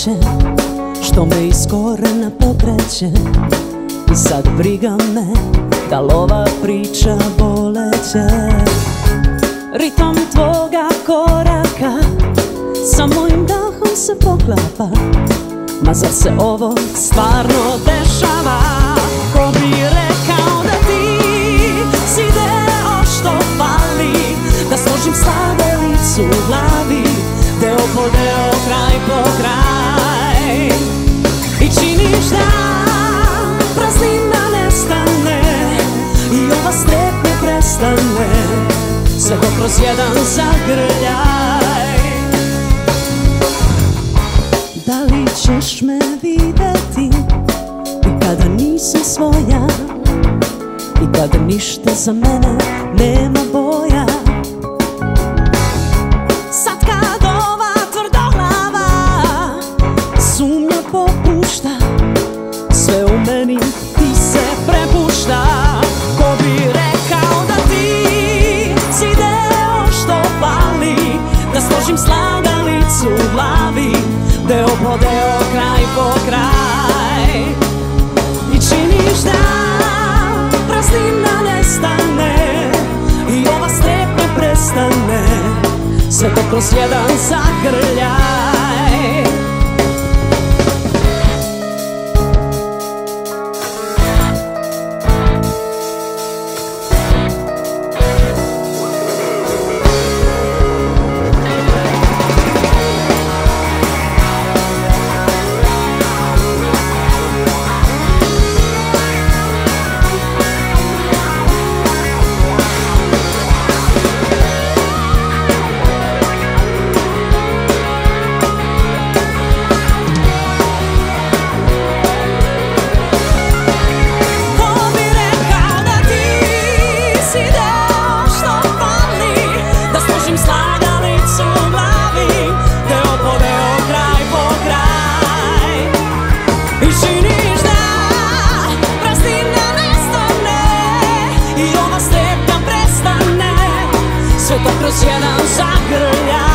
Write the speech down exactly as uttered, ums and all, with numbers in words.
sreće što me iz korena pokreće. I sad briga me da li ova priča boleće. Ritam tvoga koraka sa mojim dahom se poklapa. Ma zar se ovo stvarno dešava? Ko bi rekao da ti si deo što fali, da složim slagalicu u glavi, deo po deo, kraj po kraj. I činiš da praznina nestane i ova strepnja prestane, sve to kroz jedan zagrljaj. Da li ćeš me videti i kada nisam svoja, i kada ništa za mene nema boja? Sad kad ova tvrdoglava sumnja popušta, sve u meni ti se prepušta. Ko bi rekao da ti si deo što fali, da složim slagalicu u glavi, deo po deo, kraj po kraj. I činiš da praznina nestane i ova strepnja prestane, sve to kroz jedan zagrljaj. Kroz jedan zagrljaj.